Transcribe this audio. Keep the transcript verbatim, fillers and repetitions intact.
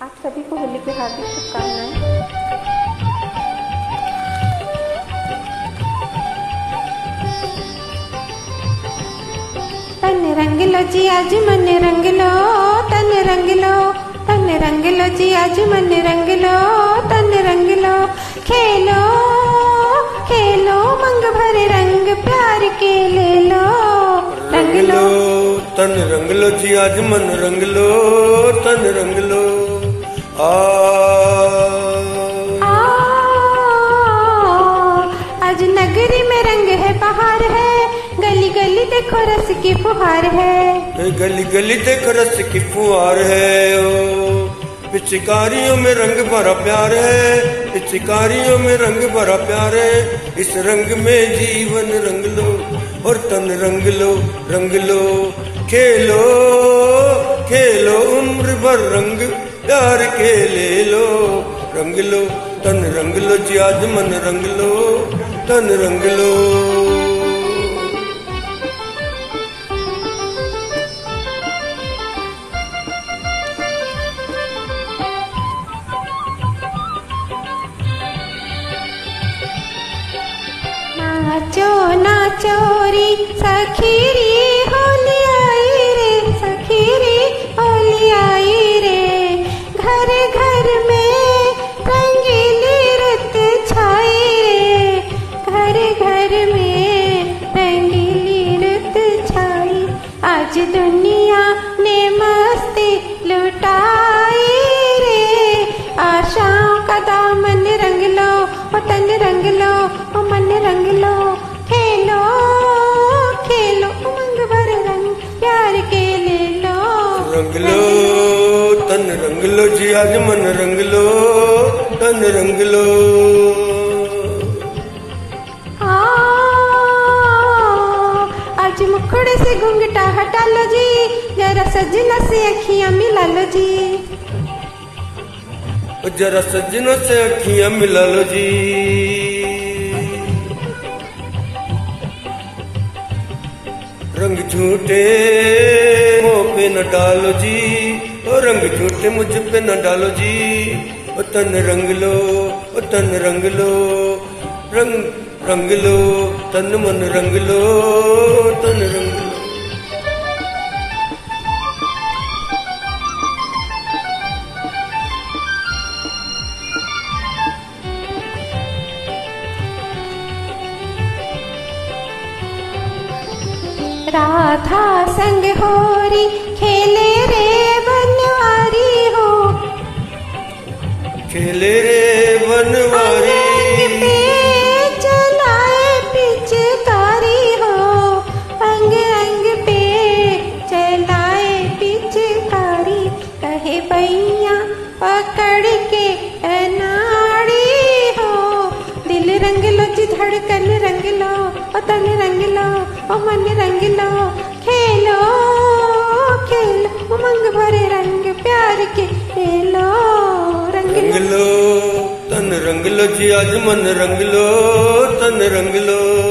आप सभी को होली की हार्दिक शुभकामनाएं। तन रंग लो जी आज मन रंग लो, तन रंग लो, तन रंग लो जी आज मन रंग लो, तन रंग लो, खेलो खेलो मंग भरे रंग प्यार के ले लो, रंग लो तन रंग लो जी आज मन रंग लो, तन रंग लो। आ, आ आज नगरी में रंग है बहार है, गली गली देखो रस की फुहार है, गली गली देखो रस की फुहार है। ओ पिचकारियों में रंग भरा प्यार है, पिचकारियों में रंग भरा प्यार है। इस रंग में जीवन रंग लो और तन रंग लो, रंग लो, खेलो खेलो उम्र भर रंग प्यार के ले लो, रंग लो तन रंग लो जी आज मन रंग लो, तन रंग लो। नाचो नाचो री सखीरी होली आई रे, सखीरी होली आई रे, घर घर में रंगीली रुत छाई रे, घर घर में रंगीली रुत छाई। आज दुनिया ने मस्ती लुटाई रे, आशाओं का दामन रंग लो, तन रंग लो, मन रंग लो, खेलो खेलो उमंग भर रंग प्यार के ले लो, रंग लो तन रंग लो जी आज मन रंग लो, तन रंग लो। आ, आज मुखड़े से घूंघटा हटा लो जी, जरा सजना से अखियां मिला लो जी, जरा सजनों से अखियां मिला लो जी। रंग झूठे मुँह पे न डालो जी, ओ रंग झूठे मुझ पे न डालो जी। ओ तन रंग लो, ओ तन रंग लो, रंग रंग लो, तन मन रंग लो, तन रंग लो। राधा संग होरी खेले रे बनवारी हो, खेले रे बनवारी, अंग पे चलाए पिचकारी हो, अंग अंग पे चलाए पिचकारी। कहे भैया पकड़ के अनाड़ी हो, दिल रंग लो जी धड़कन रंग लो, ओ तन रंग लो, ओ मन रंग लो, खेलो खेलो उमंग भरे रंग प्यार के ले लो, रंग रंग लो तन रंग लो जी आज मन रंग लो, तन रंग लो।